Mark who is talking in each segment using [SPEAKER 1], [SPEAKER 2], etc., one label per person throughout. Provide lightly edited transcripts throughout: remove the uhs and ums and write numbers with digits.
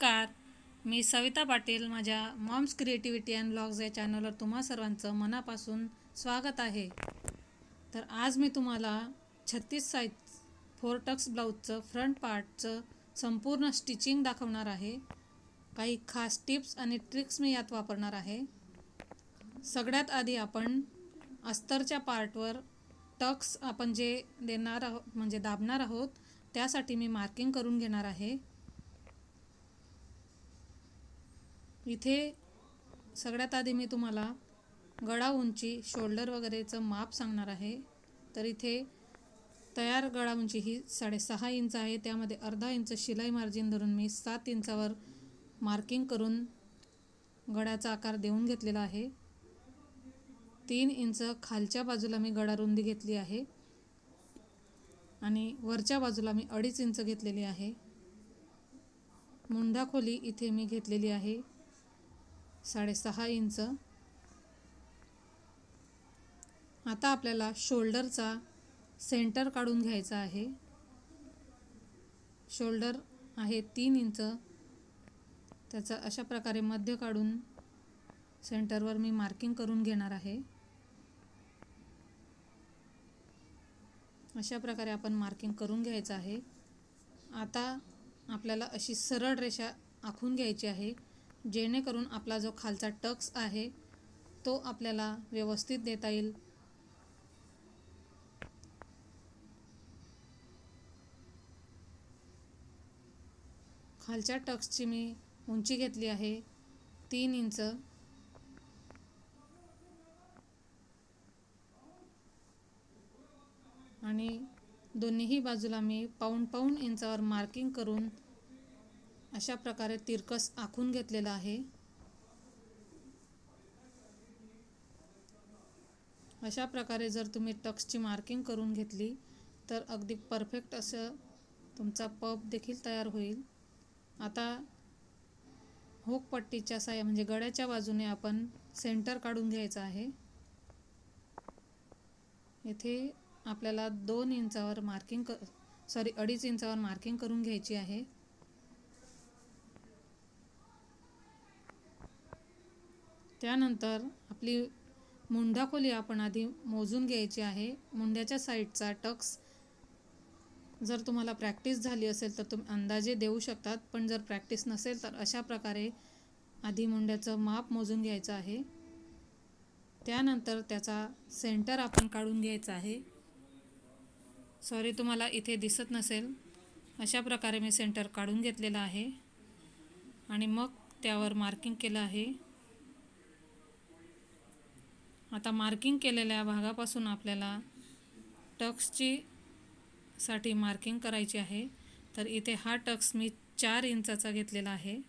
[SPEAKER 1] नमस्कार, मी सविता पाटील. माझ्या moms creativity and blogs या चॅनलवर तुम्हा सर्वांचं मनापासून स्वागत आहे. तर आज मी तुम्हाला 36 साईज 4 टक्स ब्लाऊजचं फ्रंट पार्टचं संपूर्ण स्टिचिंग दाखवणार आहे. काही खास टिप्स आणि ट्रिक्स मी यात वापरणार आहे. सगळ्यात आधी आपण अस्तरच्या पार्टवर टक्स आपण जे देणार आहोत म्हणजे दाबणार आहोत त्यासाठी मी मार्किंग करून घेणार आहे. इथे सगळ्यात आधी मी तुम्हाला गळा उंची, शोल्डर वगैरेचं माप सांगणार आहे. तर इथे तयार गळा उंची ही 6.5 इंच आहे. त्यामध्ये अर्धा इंच शिलाई मार्जिन धरून मी 7 इंचावर मार्किंग करून गळ्याचा आकार देऊन घेतलेला आहे. 3 इंच खालच्या बाजूला मी गळा रुंदी घेतली आहे आणि वरच्या बाजूला मी 2.5 इंच घेतलेली आहे. मुंढा खोली इथे मी घेतलेली आहे 6.5 इंच. आता आपल्याला शोल्डरचा सेंटर काढून घ्यायचा आहे. शोल्डर आहे 3 इंच. त्याचा अशा प्रकारे मध्य काढून सेंटरवर मी मार्किंग करून घेणार आहे. अशा प्रकारे आपण मार्किंग करून घ्यायचं आहे. आता आपल्याला अशी सरळ रेषा आखून घ्यायची आहे जेणेकरून आपला जो खालचा टक्स आहे तो आपल्याला व्यवस्थित देता येईल. खालच्या टक्सची मी उंची घेतली आहे 3 इंच. आणि दोन्हीही बाजूला मी पाऊण इंचावर मार्किंग करून अशा प्रकारे तिरकस आखून घेतलेला आहे. अशा प्रकारे जर तुम्ही टक्सची मार्किंग करून घेतली तर अगदी परफेक्ट असं तुमचा पफ देखील तयार होईल. आता हुक पट्टीच्या साह्या म्हणजे गळ्याच्या बाजूने आपण सेंटर काढून घ्यायचं आहे. येथे आपल्याला 2 इंचावर मार्किंग 2.5 इंचावर मार्किंग करून घ्यायची आहे. त्यानंतर आपली मुंढा खोली आपण आधी मोजून घ्यायची आहे. मुंड्याच्या साईडचा टक्स जर तुम्हाला प्रॅक्टिस झाली असेल तर तुम्ही अंदाजे देऊ शकतात, पण जर प्रॅक्टिस नसेल तर अशा प्रकारे आधी मुंड्याचं माप मोजून घ्यायचं आहे. त्यानंतर त्याचा सेंटर आपण काढून घ्यायचा आहे. तुम्हाला इथे दिसत नसेल, अशा प्रकारे मी सेंटर काढून घेतलेला आहे आणि मग त्यावर मार्किंग केलं आहे. आता मार्किंग केलेल्या भागापासून आपल्याला टक्सची साठी मार्किंग करायची आहे. तर इथे हा टक्स मी 4 इंचाचा घेतलेला आहे.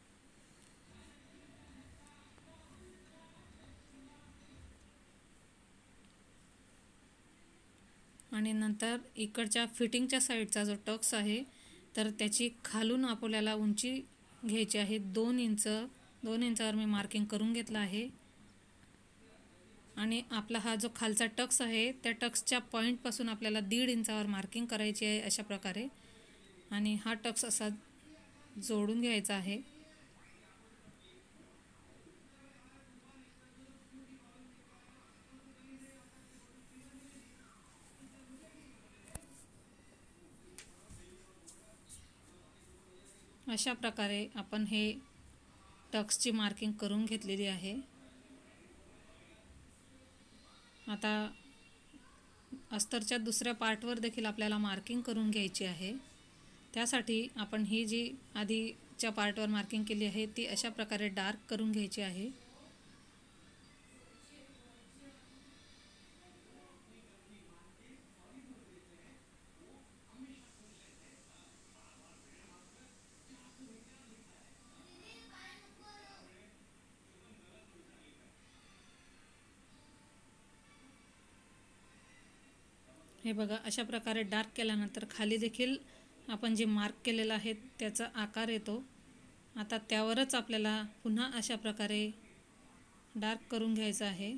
[SPEAKER 1] आणि नंतर इकडच्या फिटिंगच्या साईडचा जो टक्स आहे तर त्याची खालून आपल्याला उंची घ्यायची आहे 2 इंच. 2 इंचावर मी मार्किंग करून घेतलं आहे. आणि आपला हा जो खालचा टक्स आहे त्या टक्सच्या पॉईंटपासून आपल्याला 1.5 इंचावर मार्किंग करायची आहे अशा प्रकारे. आणि हा टक्स असा जोडून घ्यायचा आहे. अशा प्रकारे आपण हे टक्सची मार्किंग करून घेतलेली आहे. आता अस्तरच्या दुसऱ्या पार्टवर देखील आपल्याला मार्किंग करून घ्यायची आहे. त्यासाठी आपण ही जी आधीच्या पार्टवर मार्किंग केली आहे ती अशा प्रकारे डार्क करून घ्यायची आहे. हे बघा, अशा प्रकारे डार्क केल्यानंतर खाली देखील आपण जे मार्क केलेलं आहे त्याचा आकार येतो. आता त्यावरच आपल्याला पुन्हा अशा प्रकारे डार्क करून घ्यायचं आहे.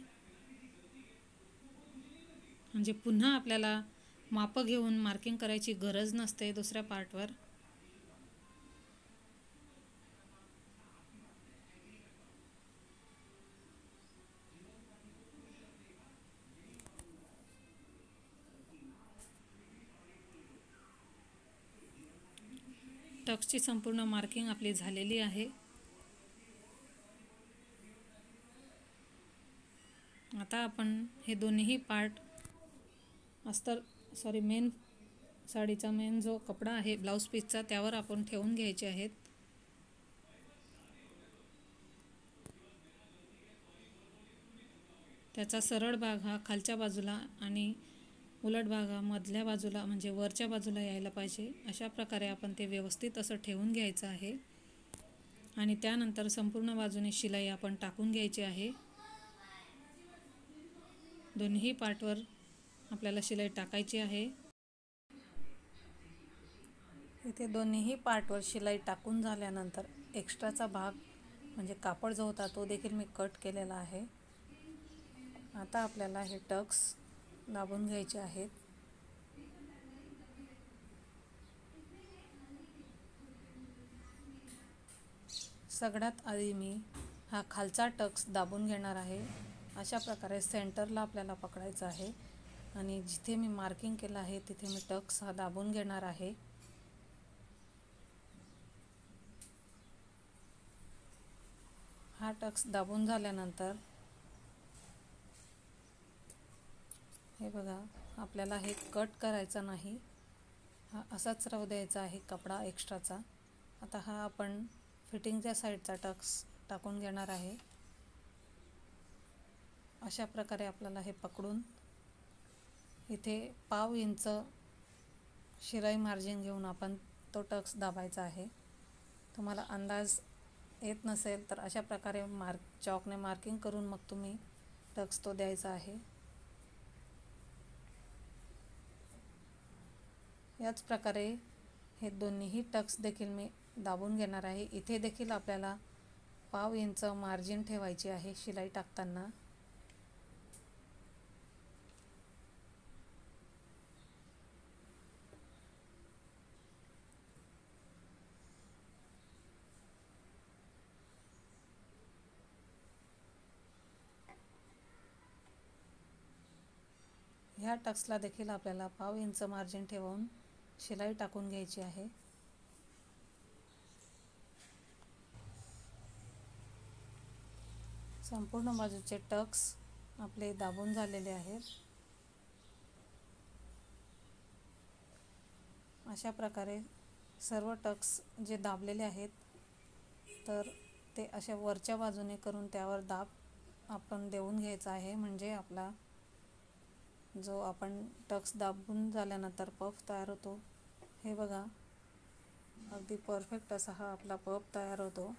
[SPEAKER 1] म्हणजे पुन्हा आपल्याला मापं घेऊन मार्किंग करायची गरज नसते दुसऱ्या पार्टवर. टक्सची संपूर्ण मार्किंग आपली झालेली आहे. आता आपण हे दोन्हीही पार्ट मेन साडीचा मेन जो कपडा आहे ब्लाऊज पीसचा त्यावर आपण ठेवून घ्यायचे आहेत. त्याचा सरळ भाग हा खालच्या बाजूला आणि उलट भाग हा मधल्या बाजूला म्हणजे वरच्या बाजूला यायला पाहिजे. अशा प्रकारे आपण ते व्यवस्थित असं ठेवून घ्यायचं आहे. आणि त्यानंतर संपूर्ण बाजूने शिलाई आपण टाकून घ्यायची आहे. दोन्ही पार्टवर आपल्याला शिलाई टाकायची आहे. इथे दोन्हीही पार्टवर शिलाई टाकून झाल्यानंतर एक्स्ट्राचा भाग म्हणजे कापड जो होता तो देखील मी कट केलेला आहे. आता आपल्याला हे टक्स दाबून घ्यायचे आहेत. सगळ्यात आधी मी हा खालचा टक्स दाबून घेणार आहे. अशा प्रकारे सेंटरला आपल्याला पकडायचं आहे आणि जिथे मी मार्किंग केलं आहे तिथे मी टक्स हा दाबून घेणार आहे. हा टक्स दाबून झाल्यानंतर हे बघा, आपल्याला हे कट करायचा नाही, हा असाच राहू द्यायचा आहे कपडा एक्स्ट्राचा. आता हा आपण फिटिंगच्या साईडचा टक्स टाकून घेणार आहे. अशा प्रकारे आपल्याला हे पकडून इथे पाव इंच शिलाई मार्जिन घेऊन आपण तो टक्स दाबायचा आहे. तुम्हाला अंदाज येत नसेल तर अशा प्रकारे चॉकने मार्किंग करून मग तुम्ही टक्स तो द्यायचा आहे. याच प्रकारे हे दोन्हीही टक्स देखील मी दाबून घेणार आहे. इथे देखील आपल्याला पाव इंच मार्जिन ठेवायची आहे शिलाई टाकताना. ह्या टक्सला देखील आपल्याला पाव इंच मार्जिन ठेवून शिलाई टाकून घ्यायची आहे. संपूर्ण बाजूचे टक्स आपले दाबून झालेले आहेत. अशा प्रकारे सर्व टक्स जे दाबलेले आहेत तर ते अशा वरच्या बाजूने करून त्यावर दाब आपण देऊन घ्यायचा आहे. म्हणजे आपला जो आपण टक्स दाबून झाल्यानंतर पफ तयार होतो, हे बघा अगदी परफेक्ट असा हा आपला पफ तयार होतो.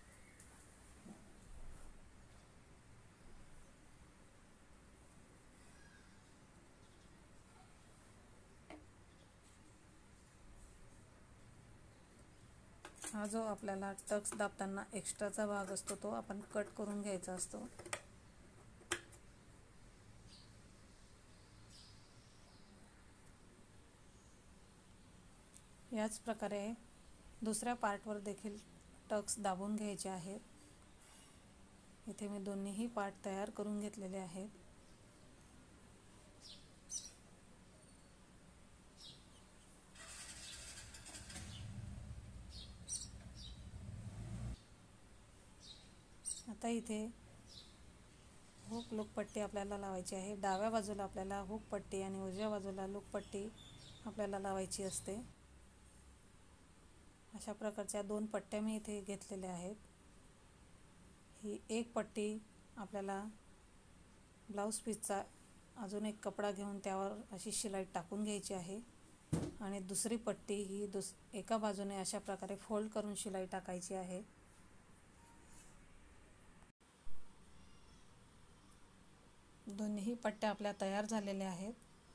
[SPEAKER 1] हा जो आपल्याला टक्स दाबताना एक्स्ट्राचा भाग असतो तो आपण कट करून घ्यायचा असतो. याच प्रकारे दुसऱ्या पार्टवर देखील टक्स दाबून घ्यायचे आहेत. इथे मी दोन्हीही पार्ट तयार करून घेतलेले आहेत. आता इथे हुक लूक पट्टी आपल्याला लावायची आहे. डाव्या बाजूला आपल्याला हुक पट्टी आणि उजव्या बाजूला लूक पट्टी आपल्याला लावायची असते. अशा प्रकारच्या 2 पट्ट्या मी इथे घेतलेल्या आहेत. ही एक पट्टी आपल्याला ब्लाऊज पीसचा अजून एक कपडा घेऊन त्यावर अशी शिलाई टाकून घ्यायची आहे आणि दुसरी पट्टी ही एका बाजूने अशा प्रकारे फोल्ड करून शिलाई टाकायची आहे. दोन्ही पट्ट्या आपल्या तयार झालेल्या आहेत.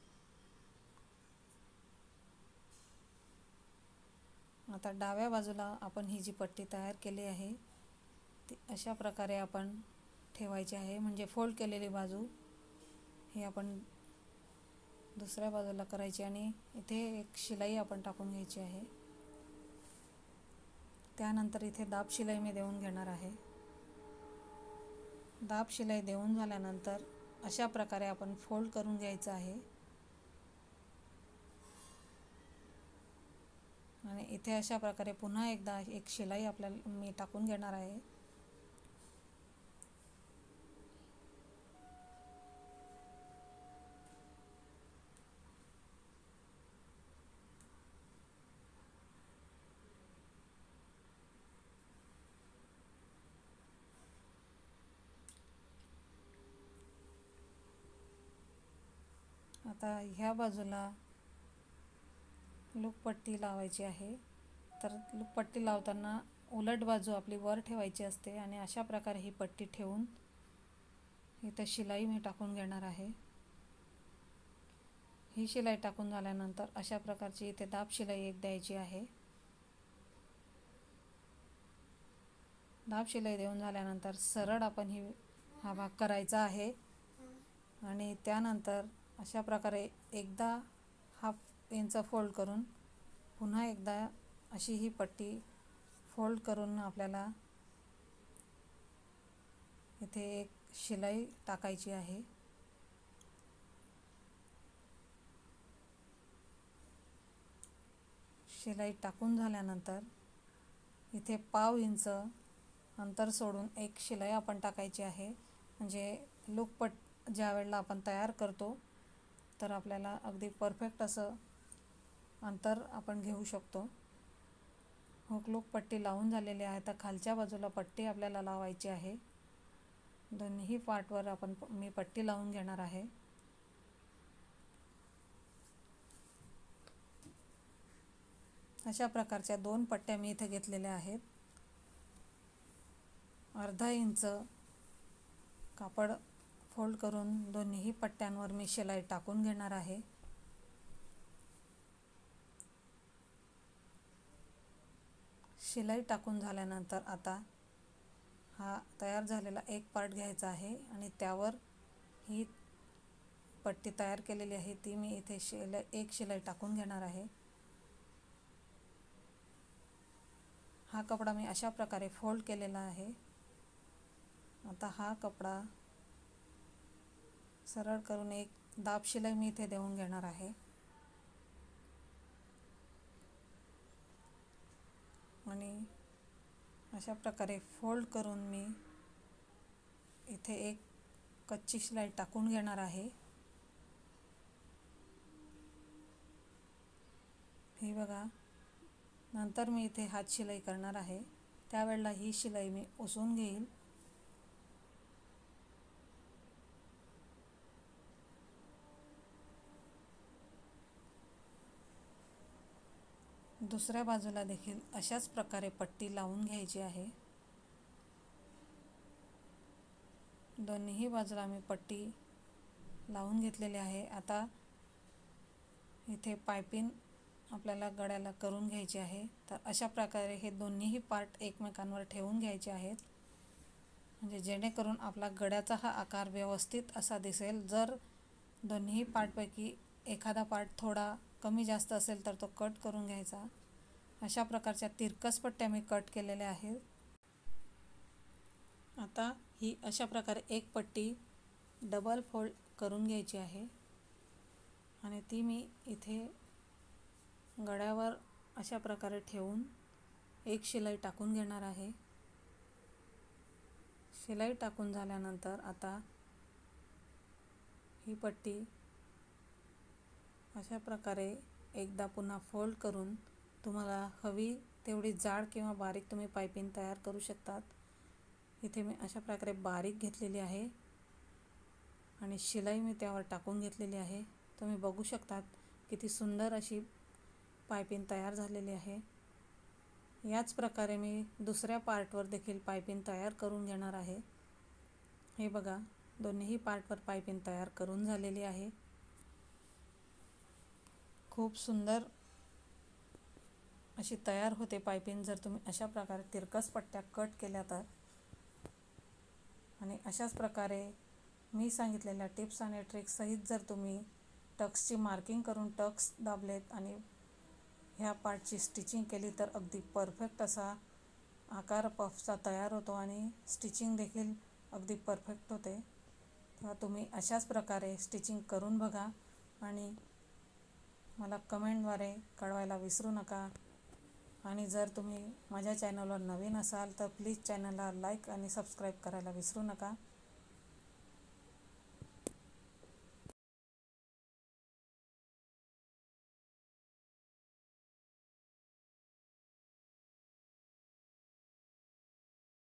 [SPEAKER 1] आता डाव्या बाजूला आपण ही जी पट्टी तयार केली आहे ती अशा प्रकारे आपण ठेवायची आहे. म्हणजे फोल्ड केलेली बाजू ही आपण दुसऱ्या बाजूला करायची आणि इथे एक शिलाई आपण टाकून घ्यायची आहे. त्यानंतर इथे दाब शिलाई मी देऊन घेणार आहे. दाब शिलाई देऊन झाल्यानंतर अशा प्रकारे आपण फोल्ड करून घ्यायचं आहे आणि इथे अशा प्रकारे पुन्हा एकदा एक शिलाई आपल्याला मी टाकून घेणार आहे. आता ह्या बाजूला लूकपट्टी लावायची आहे. तर लूकपट्टी लावताना उलट बाजू आपली वर ठेवायची असते आणि अशा प्रकारे ही पट्टी ठेवून इथे शिलाई मी टाकून घेणार आहे. ही शिलाई टाकून झाल्यानंतर अशा प्रकारची इथे दाब शिलाई एक द्यायची आहे. दाब शिलाई देऊन झाल्यानंतर सरळ आपण हा भाग करायचा आहे आणि त्यानंतर अशा प्रकारे एकदा हाफ इंच फोल्ड करून पुन्हा एकदा अशी ही पट्टी फोल्ड करून आपल्याला इथे एक शिलाई टाकायची आहे. शिलाई टाकून झाल्यानंतर इथे पाव इंच अंतर सोडून एक शिलाई आपण टाकायची आहे. म्हणजे लूकपट ज्या वेळेला आपण तयार करतो तर आपल्याला अगदी परफेक्ट असं अंतर आपण घेऊ शकतो. हुक लूक पट्टी लावून झालेली आहे. तर खालच्या बाजूला पट्टी आपल्याला लावायची आहे. दोन्ही पार्टवर मी पट्टी लावून घेणार आहे. अशा प्रकारच्या 2 पट्ट्या मी इथे घेतलेल्या आहेत. अर्धा इंच कापड फोल्ड करून दोन्ही पट्ट्यांवर मी शिलाई टाकून घेणार आहे. शिलाई टाकून झाल्यानंतर आता हा तयार झालेला एक पार्ट घ्यायचा आहे आणि त्यावर ही पट्टी तयार केलेली आहे ती मी इथे एक शिलाई टाकून घेणार आहे. हा कपडा मी अशा प्रकारे फोल्ड केलेला आहे. आता हा कपडा सरळ करून एक दाब शिलाई मी इथे देऊन घेणार आहे आणि अशा प्रकारे फोल्ड करून मी इथे एक कच्ची शिलाई टाकून घेणार आहे. ही बघा, नंतर मी इथे हात शिलाई करणार आहे. त्यावेळेला ही शिलाई मी उसवून घेईल. दुसऱ्या बाजूला देखील अशाच प्रकारे पट्टी लावून घ्यायची आहे. दोन्ही बाजूला मी पट्टी लावून घेतलेली आहे. आता इथे पायपिंग आपल्याला गळ्याला करून घ्यायची आहे. तर अशा प्रकारे हे दोन्हीही पार्ट एकमेकांवर ठेवून घ्यायचे आहेत, म्हणजे जेणेकरून आपला गळ्याचा हा आकार व्यवस्थित असा दिसेल. जर दोन्ही पार्टपैकी एखादा पार्ट थोडा कमी जास्त असेल तर तो कट करून घ्यायचा. अशा प्रकारच्या तिरकस पट्ट्या मी कट केलेल्या आहेत. आता ही अशा प्रकारे एक पट्टी डबल फोल्ड करून घ्यायची आहे आणि ती मी इथे गळ्यावर अशा प्रकारे ठेवून एक शिलाई टाकून घेणार आहे. शिलाई टाकून झाल्यानंतर आता ही पट्टी अशा प्रकारे एकदा पुन्हा फोल्ड करून तुम्हाला हवी तेवढी जाड किंवा बारीक तुम्ही पायपिंग तयार करू शकतात. इथे मी अशा प्रकारे बारीक घेतलेली आहे आणि शिलाई मी त्यावर टाकून घेतलेली आहे. तुम्ही बघू शकतात किती सुंदर अशी पायपिंग तयार झालेली आहे. याच प्रकारे मी दुसऱ्या पार्टवर देखील पायपिंग तयार करून घेणार आहे. हे बघा, दोन्ही पार्टवर पायपिंग तयार करून झालेली आहे. खूप सुंदर अशी तयार होते पायपिंग जर तुम्ही अशा प्रकारे तिरकस पट्ट्या कट केल्या तर. आणि अशाच प्रकारे मी सांगितलेल्या टिप्स आणि ट्रिक्स सहित जर तुम्ही टक्सची मार्किंग करून टक्स दाबलेत आणि ह्या पार्टची स्टिचिंग केली तर अगदी परफेक्ट असा आकार पफचा तयार होतो आणि स्टिचिंग देखील अगदी परफेक्ट होते. तेव्हा तुम्ही अशाच प्रकारे स्टिचिंग करून बघा आणि मला कमेंटद्वारे कळवायला विसरू नका. आणि जर तुम्ही माझ्या चॅनलवर नवीन असाल तर प्लीज चॅनलला लाईक आणि सबस्क्राईब करायला विसरू नका.